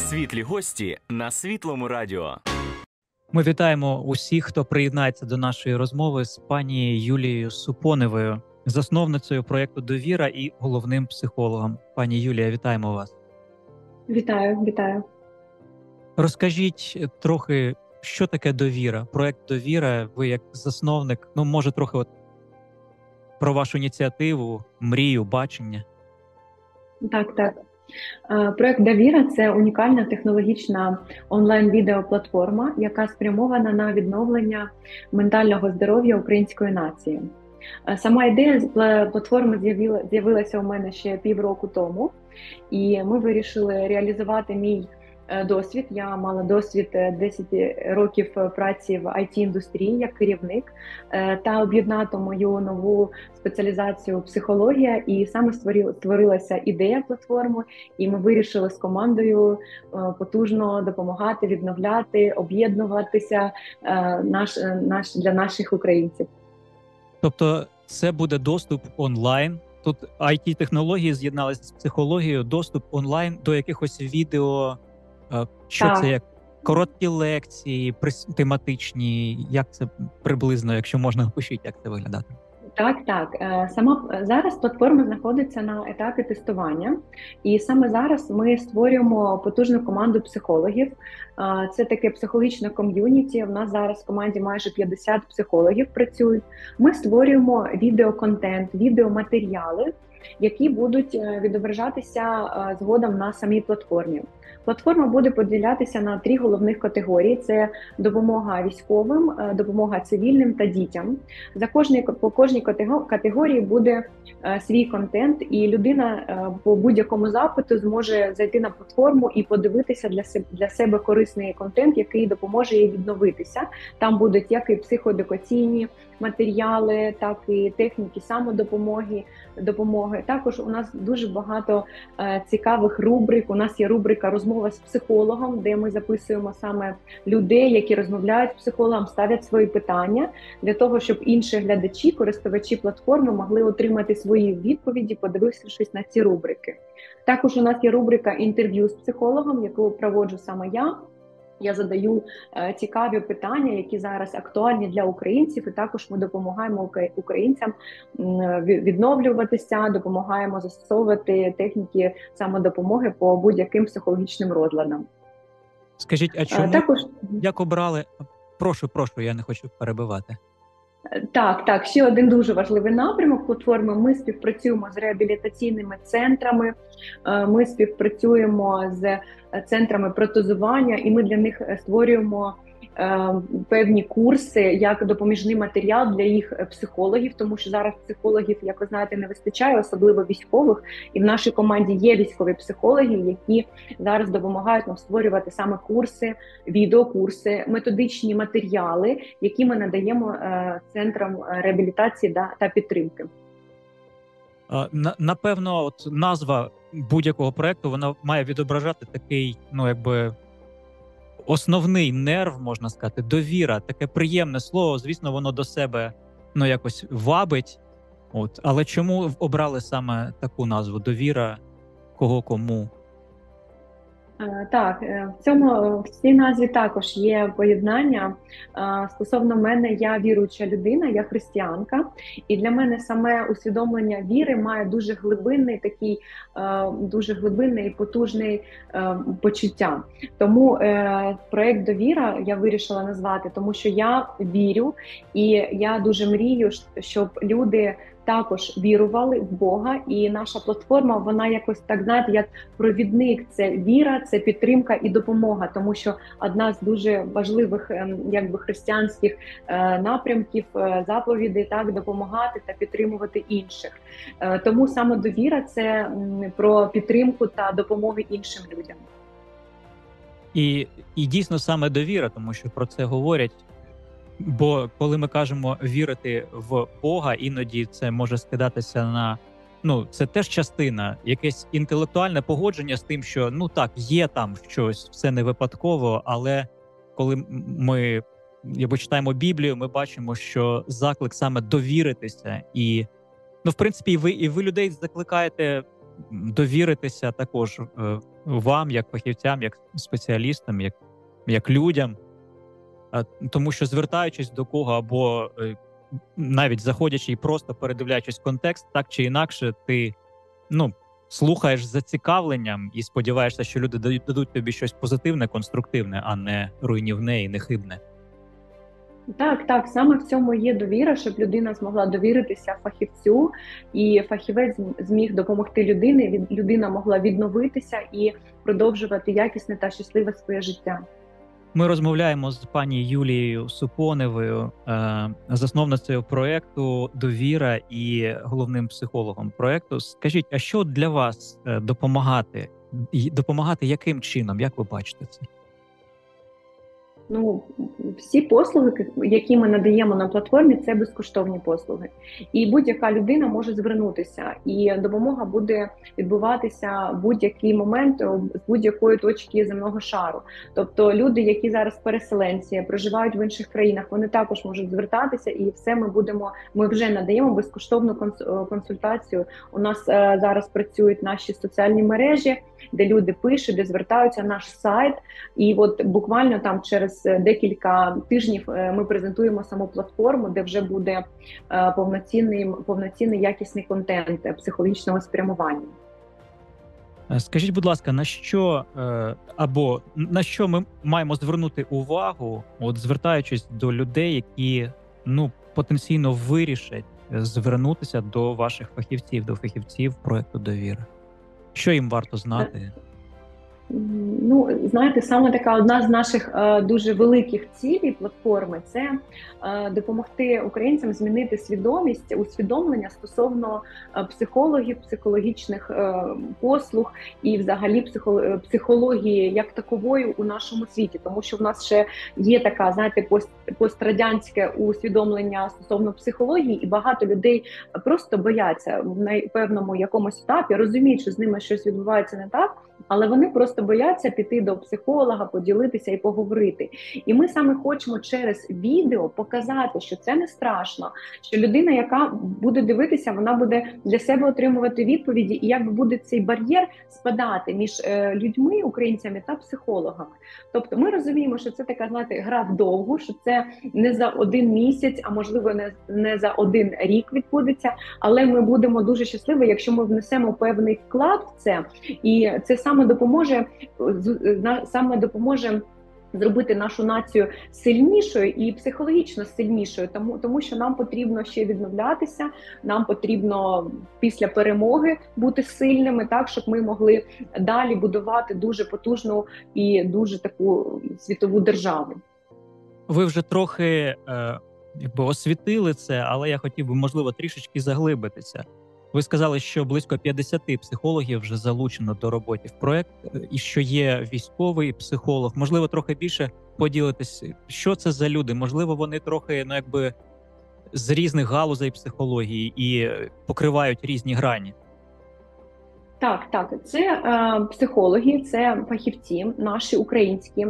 Світлі гості на Світлому радіо. Ми вітаємо усіх, хто приєднається до нашої розмови з пані Юлією Супоневою, засновницею проєкту «Довіра» і головним психологом. Пані Юлія, вітаємо вас. Вітаю. Розкажіть трохи, що таке «Довіра», проєкт «Довіра». Ви як засновник, може трохи про вашу ініціативу, мрію, бачення. Так. Проект «Довіра» – це унікальна технологічна онлайн-відеоплатформа, яка спрямована на відновлення ментального здоров'я української нації. Сама ідея платформи з'явилася у мене ще півроку тому, і ми вирішили реалізувати мій досвід. Я мала досвід 10 років праці в IT-індустрії як керівник та об'єднати мою нову спеціалізацію психологія, і саме створилася ідея платформи, і ми вирішили з командою потужно допомагати, відновляти, об'єднуватися для наших українців. Тобто це буде доступ онлайн? Тут IT-технології з'єдналися з психологією, доступ онлайн до якихось відео. Що так. Це як короткі лекції, тематичні? Як це приблизно, якщо можна, опишіть, як це виглядає? Так. Зараз платформа знаходиться на етапі тестування, і саме зараз ми створюємо потужну команду психологів. Це таке психологічне ком'юніті. У нас зараз в команді майже 50 психологів працюють. Ми створюємо відеоконтент, відеоматеріали, які будуть відображатися згодом на самій платформі. Платформа буде поділятися на 3 головних категорії: це допомога військовим, допомога цивільним та дітям. По кожній категорії буде свій контент, і людина по будь-якому запиту зможе зайти на платформу і подивитися для себе корисний контент, який допоможе їй відновитися. Там будуть як і психоедукаційні матеріали, так і техніки самодопомоги. Також у нас дуже багато цікавих рубрик. У нас є рубрика «Розмова з психологом», де ми записуємо саме людей, які розмовляють з психологом, ставлять свої питання, для того, щоб інші глядачі, користувачі платформи могли отримати свої відповіді, подивившись на ці рубрики. Також у нас є рубрика «Інтерв'ю з психологом», яку проводжу саме я. Я задаю цікаві питання, які зараз актуальні для українців, і також ми допомагаємо українцям відновлюватися, допомагаємо застосовувати техніки самодопомоги по будь-яким психологічним розладам. Скажіть, а чому, як обрали? Прошу, я не хочу перебивати. Так, ще один дуже важливий напрямок платформи. Ми співпрацюємо з реабілітаційними центрами, ми співпрацюємо з центрами протезування, і ми для них створюємо певні курси як допоміжний матеріал для їх психологів, тому що зараз психологів, як ви знаєте, не вистачає, особливо військових, і в нашій команді є військові психологи, які зараз допомагають нам створювати саме курси, відеокурси, методичні матеріали, які ми надаємо центрам реабілітації та підтримки. Напевно, назва будь-якого проєкту, вона має відображати такий, основний нерв, можна сказати, довіра, таке приємне слово, звісно, воно до себе якось вабить. Але чому обрали саме таку назву «Довіра», кого кому? Так, в цій назві також є поєднання. Стосовно мене, я віруюча людина, я християнка, і для мене саме усвідомлення віри має дуже глибинне і потужне почуття. Тому проєкт «Довіра» я вирішила назвати, тому що я вірю, і я дуже мрію, щоб люди також вірували в Бога, і наша платформа, вона якось так, знаєте, як провідник. Це віра, це підтримка і допомога, тому що одна з дуже важливих християнських напрямків, заповідей, допомагати та підтримувати інших. Тому саме довіра – це про підтримку та допомогу іншим людям. І дійсно саме довіра, тому що про це говорять. Бо коли ми кажемо вірити в Бога, іноді це може скидатися на, це теж частина, якесь інтелектуальне погодження з тим, що, є там щось, все не випадково, але коли ми читаємо Біблію, ми бачимо, що заклик саме довіритися. І, в принципі, і ви людей закликаєте довіритися також вам, як фахівцям, як спеціалістам, як людям. Тому що, звертаючись до кого або навіть заходячи і просто передивляючись контекст, так чи інакше, ти слухаєш з зацікавленням і сподіваєшся, що люди дадуть тобі щось позитивне, конструктивне, а не руйнівне і нехибне. Так, саме в цьому є довіра, щоб людина змогла довіритися фахівцю, і фахівець зміг допомогти людині, людина могла відновитися і продовжувати якісне та щасливе своє життя. Ми розмовляємо з пані Юлією Супоневою, засновницею проєкту «Довіра» і головним психологом проєкту. Скажіть, а що для вас допомагати? Допомагати яким чином? Як ви бачите це? Всі послуги, які ми надаємо на платформі, це безкоштовні послуги. І будь-яка людина може звернутися, і допомога буде відбуватися в будь-який момент з будь-якої точки земного шару. Тобто люди, які зараз переселенці, проживають в інших країнах, вони також можуть звертатися, і все ми вже надаємо безкоштовну консультацію. У нас зараз працюють наші соціальні мережі, де люди пишуть, де звертаються, наш сайт. І от буквально там через декілька тижнів ми презентуємо саму платформу, де вже буде повноцінний якісний контент психологічного спрямування. Скажіть, будь ласка, на що ми маємо звернути увагу, звертаючись до людей, які потенційно вирішать звернутися до ваших фахівців, до фахівців проєкту «Довіра»? Що їм варто знати? Знаєте, саме така одна з наших дуже великих цілей платформи – це допомогти українцям змінити свідомість, усвідомлення стосовно психологів, психологічних послуг і взагалі психології як такової у нашому світі. Тому що в нас ще є така, знаєте, пострадянське усвідомлення стосовно психології, і багато людей просто бояться в певному якомусь етапі, розуміють, що з ними щось відбувається не так, але вони просто бояться піти до психолога, поділитися і поговорити. І ми саме хочемо через відео показати, що це не страшно, що людина, яка буде дивитися, вона буде для себе отримувати відповіді, і якби буде цей бар'єр спадати між людьми, українцями та психологами. Тобто ми розуміємо, що це така, знаєте, гра вдовгу, що це не за один місяць, а можливо не за один рік відбудеться, але ми будемо дуже щасливі, якщо ми внесемо певний вклад в це, і це саме допоможе зробити нашу націю сильнішою і психологічно сильнішою, тому що нам потрібно ще відновлятися, нам потрібно після перемоги бути сильними, так, щоб ми могли далі будувати дуже потужну і дуже таку світову державу. Ви вже трохи освітили це, але я хотів би, можливо, трішечки заглибитися. Ви сказали, що близько 50 психологів вже залучено до роботи в проєкт, і що є військовий психолог. Можливо, трохи більше поділитись, що це за люди? Можливо, вони трохи, з різних галузей психології і покривають різні грані. Так, це психологи, це фахівці наші українські,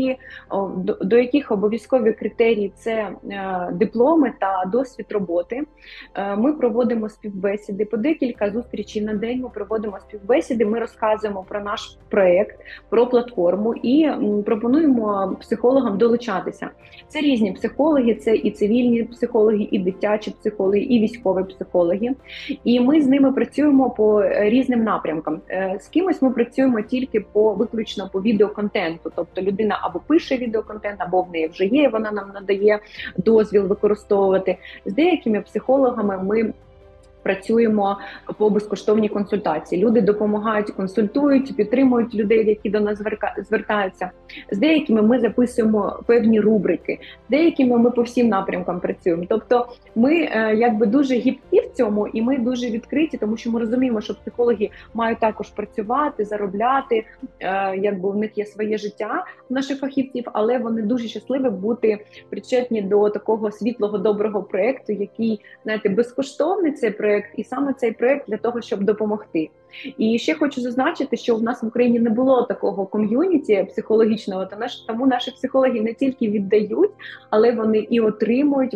до яких обов'язкові критерії – це дипломи та досвід роботи. Ми проводимо співбесіди, по декілька зустрічей на день ми проводимо співбесіди, ми розказуємо про наш проєкт, про платформу і пропонуємо психологам долучатися. Це різні психологи, це і цивільні психологи, і дитячі психологи, і військові психологи. І ми з ними працюємо по різним напрямкам. З кимось ми працюємо тільки виключно по відеоконтенту, тобто людина або пише відеоконтент, або в неї вже є, вона нам надає дозвіл використовувати. З деякими психологами ми працюємо по безкоштовній консультації. Люди допомагають, консультують, підтримують людей, які до нас звертаються. З деякими ми записуємо певні рубрики, з деякими ми по всім напрямкам працюємо. Тобто ми дуже гібкі в цьому, і ми дуже відкриті, тому що ми розуміємо, що психологи мають також працювати, заробляти, в них є своє життя наших фахівців, але вони дуже щасливі бути причетні до такого світлого, доброго проєкту, який, знаєте, безкоштовний цей проєкт, і саме цей проєкт для того, щоб допомогти. І ще хочу зазначити, що в нас в Україні не було такого ком'юніті психологічного, тому наші психологи не тільки віддають, але вони і отримують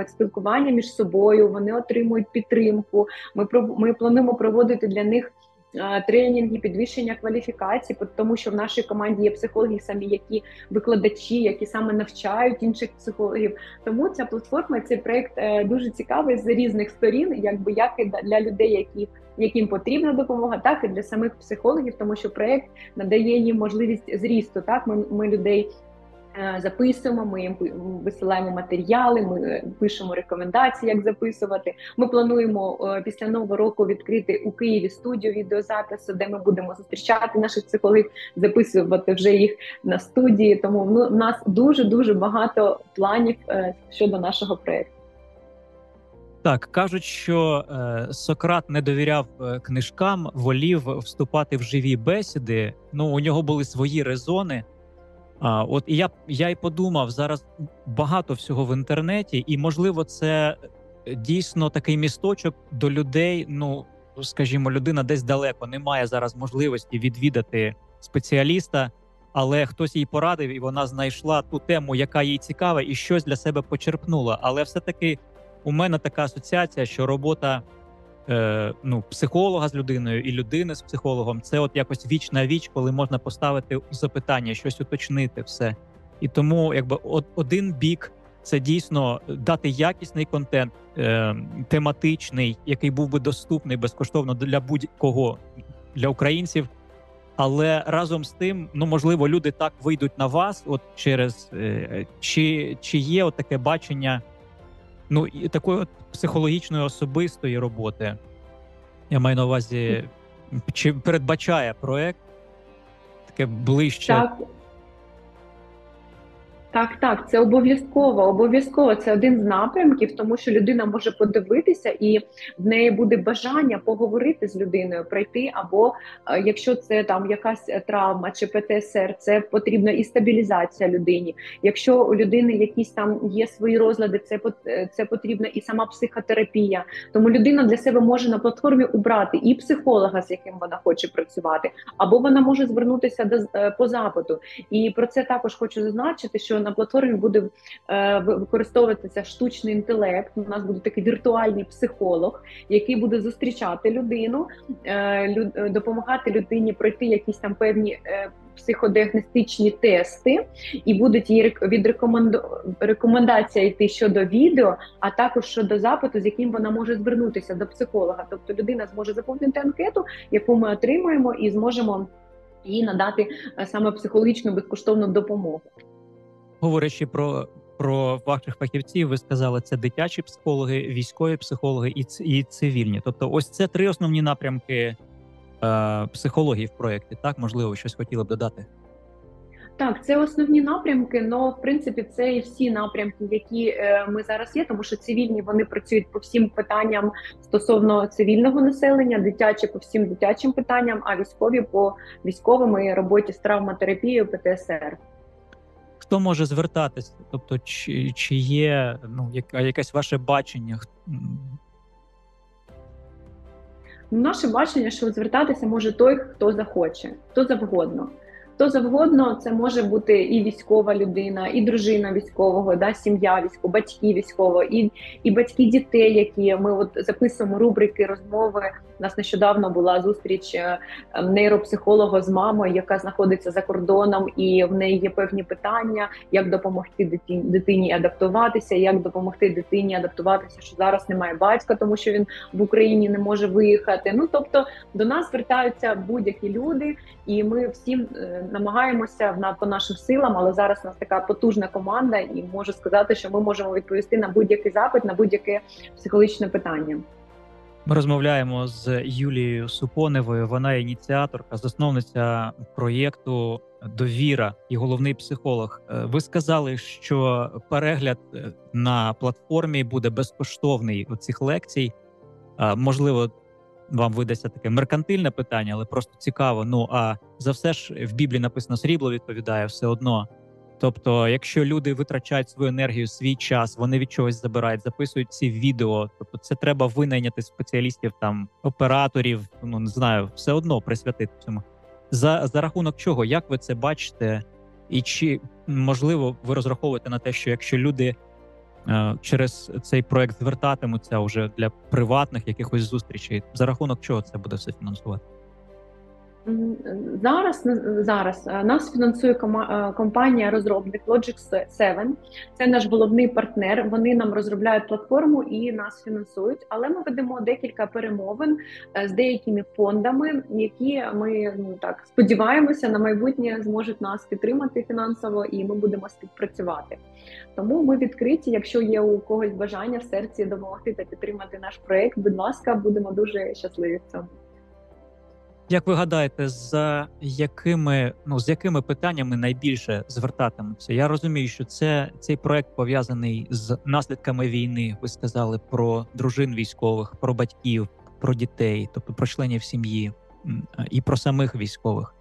спілкування між собою, вони отримують підтримку. Ми плануємо проводити для них тренінги, підвищення кваліфікації, тому що в нашій команді є психологи самі, які викладачі, які саме навчають інших психологів. Тому ця платформа, цей проект дуже цікавий з різних сторін, якби як і для людей, яким потрібна допомога, так і для самих психологів, тому що проект надає їм можливість зрісту. Так, ми людей записуємо, ми їм висилаємо матеріали, ми пишемо рекомендації, як записувати. Ми плануємо після Нового року відкрити у Києві студію відеозапису, де ми будемо зустрічати наших психологів, записувати вже їх на студії. Тому в нас дуже-дуже багато планів щодо нашого проєкту. Так, кажуть, що Сократ не довіряв книжкам, волів вступати в живі бесіди. Ну, у нього були свої резони. От і я й подумав, зараз багато всього в інтернеті, і, можливо, це дійсно такий місточок до людей, ну, скажімо, людина десь далеко, не має зараз можливості відвідати спеціаліста, але хтось їй порадив, і вона знайшла ту тему, яка їй цікава, і щось для себе почерпнула. Але все-таки у мене така асоціація, що робота психолога з людиною і людини з психологом – це от якось віч на віч, коли можна поставити запитання, щось уточнити, все. І тому якби один бік – це дійсно дати якісний контент, тематичний, який був би доступний безкоштовно для будь-кого, для українців. Але разом з тим, ну, можливо, люди так вийдуть на вас от через чи є от таке бачення, ну, і такої от психологічної особистої роботи. Я маю на увазі, чи передбачає проект таке ближче? Так, це обов'язково. Це один з напрямків, тому що людина може подивитися і в неї буде бажання поговорити з людиною, пройти, або якщо це там якась травма чи ПТСР, це потрібна і стабілізація людині. Якщо у людини якісь там є свої розлади, це потрібна і сама психотерапія. Тому людина для себе може на платформі обрати і психолога, з яким вона хоче працювати, або вона може звернутися по запиту. І про це також хочу зазначити, що на платформі буде використовуватися штучний інтелект. У нас буде такий віртуальний психолог, який буде зустрічати людину, допомагати людині пройти якісь там певні психодіагностичні тести, і будуть її рекомендація йти щодо відео, а також щодо запиту, з яким вона може звернутися до психолога. Тобто людина зможе заповнити анкету, яку ми отримаємо, і зможемо їй надати саме психологічну безкоштовну допомогу. Говорячи про ваших фахівців, ви сказали, це дитячі психологи, військові психологи і цивільні. Тобто ось це 3 основні напрямки психології в проєкті, так? Можливо, щось хотіли б додати? Так, це основні напрямки, але, в принципі, це і всі напрямки, які ми зараз є, тому що цивільні, вони працюють по всім питанням стосовно цивільного населення, дитячі по всім дитячим питанням, а військові по військовим і роботі з травматерапією, ПТСР. Хто може звертатися? Тобто, чи є якесь ваше бачення? Наше бачення, що звертатися може той, хто захоче, хто завгодно. Хто завгодно, це може бути і військова людина, і дружина військового, да, сім'я військова, батьки військового, і батьки дітей, які ми от записуємо рубрики, розмови. У нас нещодавно була зустріч нейропсихолога з мамою, яка знаходиться за кордоном, і в неї є певні питання, як допомогти дитині адаптуватися, як допомогти дитині адаптуватися, що зараз немає батька, тому що він в Україні не може виїхати. Ну, тобто до нас звертаються будь-які люди, і ми всім намагаємося по нашим силам, але зараз у нас така потужна команда, і можу сказати, що ми можемо відповісти на будь-який запит, на будь-яке психологічне питання. Ми розмовляємо з Юлією Супоневою, вона ініціаторка, засновниця проєкту «Довіра» і головний психолог. Ви сказали, що перегляд на платформі буде безкоштовний у цих лекцій. Можливо, вам видасться таке меркантильне питання, але просто цікаво. Ну, а за все ж в Біблії написано «срібло відповідає все одно». Тобто, якщо люди витрачають свою енергію, свій час, вони від чогось забирають, записують ці відео, тобто це треба винайняти спеціалістів, там, операторів, ну, не знаю, все одно присвятити цьому. За рахунок чого? Як ви це бачите? І чи, можливо, ви розраховуєте на те, що якщо люди через цей проект звертатимуться вже для приватних якихось зустрічей, за рахунок чого це буде все фінансувати? Зараз нас фінансує компанія-розробник Logic 7. Це наш головний партнер. Вони нам розробляють платформу і нас фінансують. Але ми ведемо декілька перемовин з деякими фондами, які ми сподіваємося на майбутнє зможуть нас підтримати фінансово, і ми будемо співпрацювати. Тому ми відкриті. Якщо є у когось бажання в серці допомогти та підтримати наш проект, будь ласка, будемо дуже щасливі в цьому. Як ви гадаєте, з якими питаннями найбільше звертатимуться? Я розумію, що цей проект пов'язаний з наслідками війни. Ви сказали про дружин військових, про батьків, про дітей, тобто про членів сім'ї і про самих військових.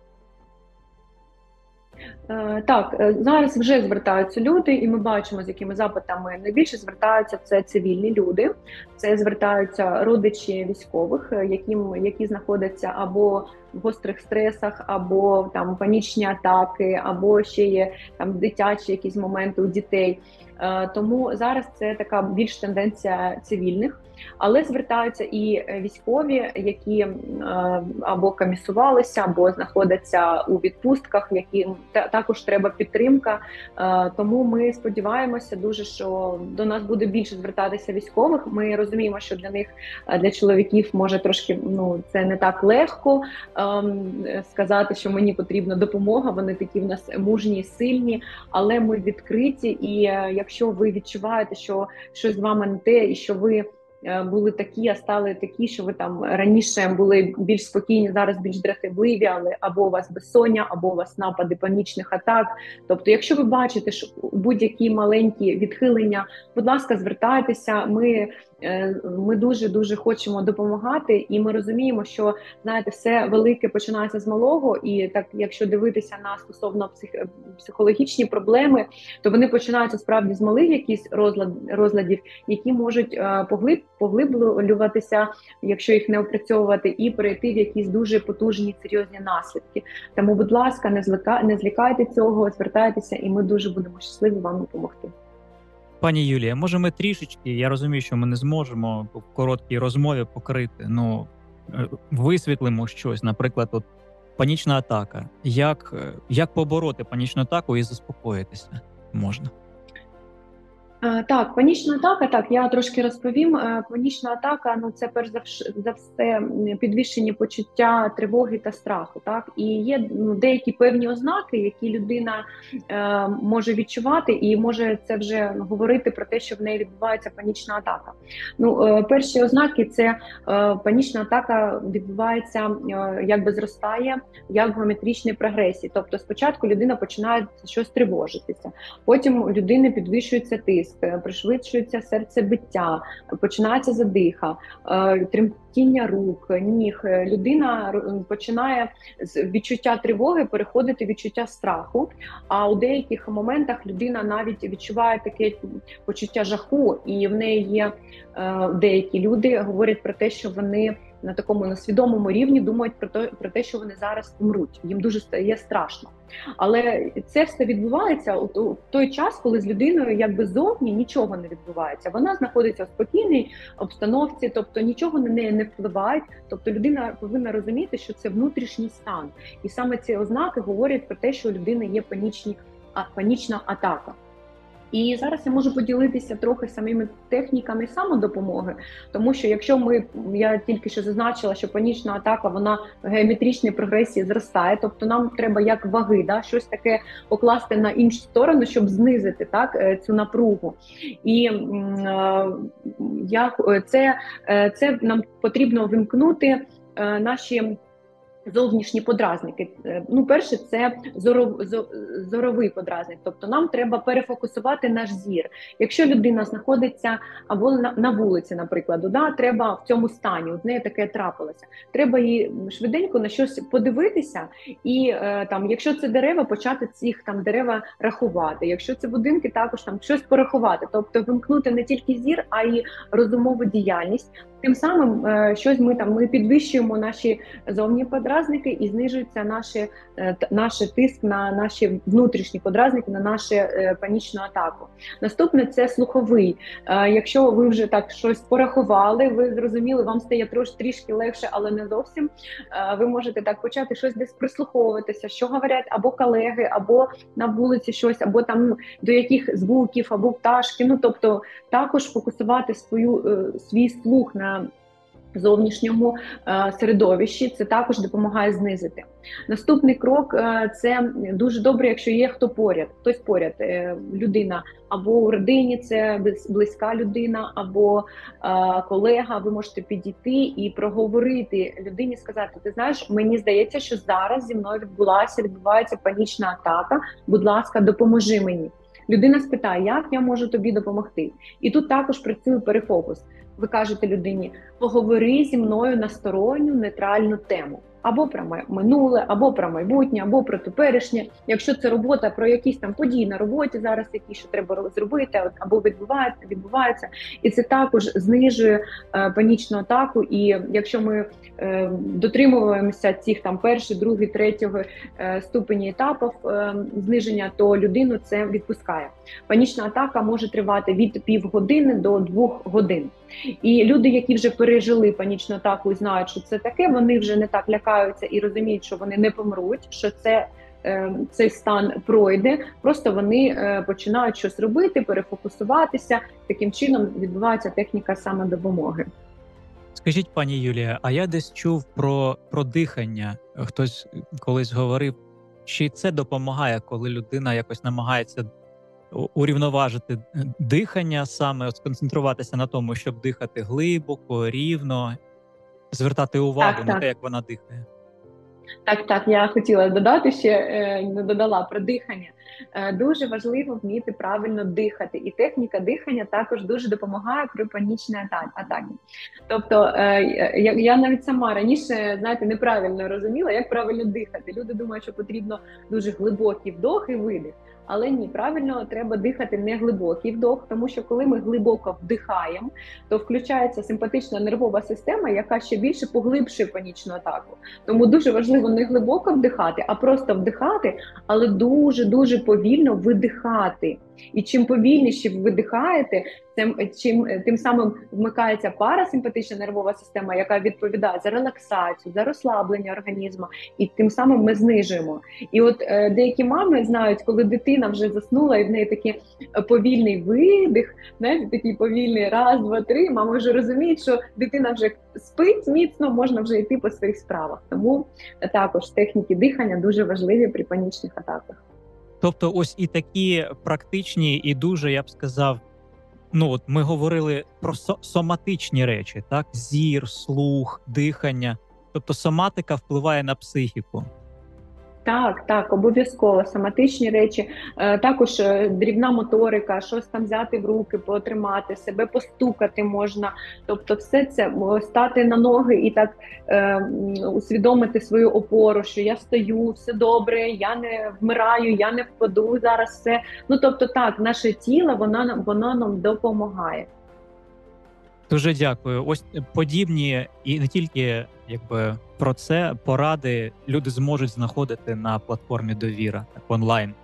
Так, зараз вже звертаються люди, і ми бачимо, з якими запитами найбільше звертаються. Це цивільні люди, це звертаються родичі військових, які знаходяться або в гострих стресах, або там панічні атаки, або ще є там дитячі якісь моменти у дітей. Тому зараз це така більш тенденція цивільних. Але звертаються і військові, які або комісувалися, або знаходяться у відпустках, яким також треба підтримка. Тому ми сподіваємося дуже, що до нас буде більше звертатися військових. Ми розуміємо, що для чоловіків може трошки це не так легко сказати, що мені потрібна допомога. Вони такі в нас мужні, сильні, але ми відкриті. І якщо ви відчуваєте, що щось з вами не те, і що ви були такі, а стали такі, що ви там раніше були більш спокійні, зараз більш дратівливі, або у вас безсоння, або у вас напади панічних атак. Тобто, якщо ви бачите, що будь-які маленькі відхилення, будь ласка, звертайтеся. Ми дуже хочемо допомагати, і ми розуміємо, що, знаєте, все велике починається з малого, і так, якщо дивитися на стосовно психологічні проблеми, то вони починаються справді з малих якісь розладів, які можуть поглиблюватися, якщо їх не опрацьовувати, і перейти в якісь дуже потужні, серйозні наслідки. Тому, будь ласка, не злякайте цього, звертайтеся, і ми дуже будемо щасливі вам допомогти. Пані Юлія, може ми трішечки, я розумію, що ми не зможемо в короткій розмові покрити, висвітлимо щось, наприклад, панічна атака. Як побороти панічну атаку і заспокоїтися можна? Так, панічна атака, так, я трошки розповім. Панічна атака, це перш за все підвищені почуття тривоги та страху. Так? І є деякі певні ознаки, які людина може відчувати і може це вже говорити про те, що в неї відбувається панічна атака. Перші ознаки – це панічна атака відбувається, зростає, як в геометричній прогресії. Тобто спочатку людина починає щось тривожитися, потім у людини підвищується тиск, пришвидшується серцебиття, починається задиха, тремтіння рук, ніг. Людина починає з відчуття тривоги переходити в відчуття страху, а у деяких моментах людина навіть відчуває таке почуття жаху, і в неї є деякі люди говорять про те, що вони на такому несвідомому рівні думають про те, що вони зараз помруть. Їм дуже стає страшно. Але це все відбувається у той час, коли з людиною ззовні нічого не відбувається. Вона знаходиться в спокійній обстановці, тобто нічого на неї не впливає. Тобто людина повинна розуміти, що це внутрішній стан. І саме ці ознаки говорять про те, що у людини є панічна атака. І зараз я можу поділитися трохи самими техніками самодопомоги, тому що я тільки що зазначила, що панічна атака, вона в геометричній прогресії зростає, тобто нам треба як ваги, щось таке покласти на іншу сторону, щоб знизити цю напругу. І це нам потрібно вимкнути наші зовнішні подразники. Перше, це зоровий подразник, тобто нам треба перефокусувати наш зір. Якщо людина знаходиться або на вулиці, наприклад, треба в цьому стані, з нею таке трапилося, треба їй швиденько на щось подивитися і якщо це дерева, почати цих дерева рахувати. Якщо це будинки, також щось порахувати, тобто вимкнути не тільки зір, а й розумову діяльність. Тим самим щось ми підвищуємо наші зовні подразники і знижується наш тиск на наші внутрішні подразники, на нашу панічну атаку. Наступне – це слуховий. Якщо ви вже так щось порахували, ви зрозуміли, вам стає трішки легше, але не зовсім, ви можете так почати щось десь прислуховуватися, що говорять або колеги, або на вулиці щось, або там до яких звуків, або пташки. Тобто також фокусувати свій слух на зовнішньому середовищі, це також допомагає знизити. Наступний крок – це дуже добре, якщо є хтось поряд, людина або у родині, це близька людина, або колега, ви можете підійти і проговорити людині, сказати: ти знаєш, мені здається, що зараз зі мною відбувається панічна атака, будь ласка, допоможи мені. Людина спитає: як я можу тобі допомогти? І тут також працює перефокус. Ви кажете людині: поговори зі мною на сторонню нейтральну тему. Або про минуле, або про майбутнє, або про теперішнє. Якщо це робота про якісь там події на роботі зараз, які ще треба зробити, або відбуваються. І це також знижує панічну атаку. І якщо ми дотримуємося цих там перший, другий, третього ступені етапів зниження, то людину це відпускає. Панічна атака може тривати від півгодини до 2 годин. І люди, які вже пережили панічну атаку і знають, що це таке, вони вже не так лякаються і розуміють, що вони не помруть, що цей стан пройде. Просто вони починають щось робити, перефокусуватися. Таким чином відбувається техніка самодопомоги. Скажіть, пані Юлія, а я десь чув про дихання. Хтось колись говорив, чи це допомагає, коли людина якось намагається урівноважити дихання, саме сконцентруватися на тому, щоб дихати глибоко, рівно, звертати увагу на те, як вона дихає. Так, я хотіла додати ще, не додала про дихання. Дуже важливо вміти правильно дихати, і техніка дихання також дуже допомагає при панічній атаці. Тобто я навіть сама раніше, неправильно розуміла, як правильно дихати. Люди думають, що потрібно дуже глибокий вдох і видих. Але ні, правильно треба дихати не глибокий вдох, тому що коли ми глибоко вдихаємо, то включається симпатична нервова система, яка ще більше поглибшує панічну атаку. Тому дуже важливо не глибоко вдихати, а просто вдихати, але дуже-дуже повільно видихати. І чим повільніше ви видихаєте, тим самим вмикається парасимпатична нервова система, яка відповідає за релаксацію, за розслаблення організму, і тим самим ми знижуємо. І от деякі мами знають, коли дитина вже заснула, і в неї такий повільний видих, такий повільний раз, два, три, мами вже розуміють, що дитина вже спить міцно, можна вже йти по своїх справах. Тому також техніки дихання дуже важливі при панічних атаках. Тобто ось і такі практичні, і дуже, я б сказав, ми говорили про соматичні речі, так? Зір, слух, дихання. Тобто соматика впливає на психіку. Так, обов'язково. Соматичні речі, також дрібна моторика, щось там взяти в руки, потримати, себе постукати можна. Тобто все це, стати на ноги і так усвідомити свою опору, що я стою, все добре, я не вмираю, я не впаду, зараз все. Тобто так, наше тіло, воно нам допомагає. Дуже дякую. Ось подібні і не тільки про це поради люди зможуть знаходити на платформі Довіра онлайн.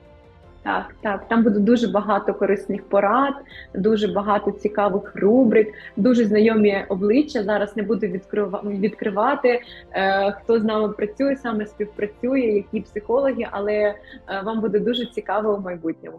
Так, там буде дуже багато корисних порад, дуже багато цікавих рубрик, дуже знайомі обличчя. Зараз не буду відкривати, хто з нами працює, саме співпрацює, які психологи, але вам буде дуже цікаво в майбутньому.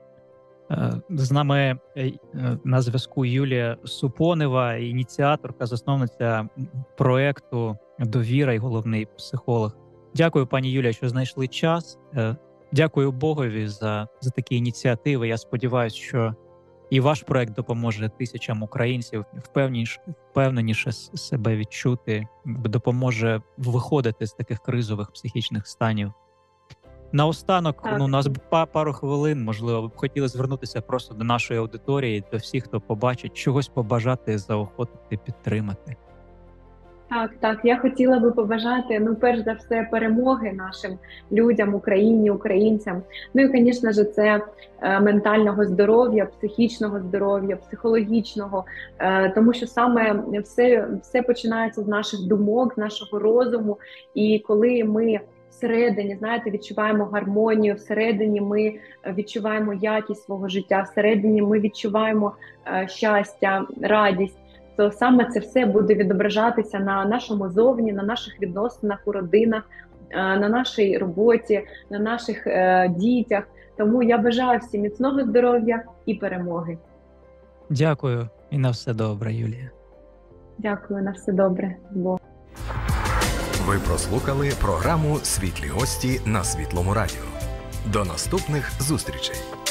З нами на зв'язку Юлія Супонева, ініціаторка, засновниця проєкту «Довіра» і головний психолог. Дякую, пані Юлія, що знайшли час. Дякую Богові за такі ініціативи. Я сподіваюся, що і ваш проєкт допоможе тисячам українців впевненіше себе відчути, допоможе виходити з таких кризових психічних станів. Наостанок, у нас пару хвилин, можливо, ви б хотіли звернутися просто до нашої аудиторії, до всіх, хто побачить, чогось побажати, заохотити, підтримати. Так. Я хотіла би побажати, ну, перш за все, перемоги нашим людям, Україні, українцям. Ну і, звісно ж, це ментального здоров'я, психічного здоров'я, психологічного, тому що саме все починається з наших думок, з нашого розуму. І коли ми всередині, знаєте, відчуваємо гармонію, всередині ми відчуваємо якість свого життя, всередині ми відчуваємо щастя, радість, то саме це все буде відображатися на нашому зовні, на наших відносинах у родинах, на нашій роботі, на наших дітях. Тому я бажаю всім міцного здоров'я і перемоги. Дякую і на все добре, Юлія. Дякую, на все добре. Ви прослухали програму «Світлі гості» на Світлому радіо. До наступних зустрічей!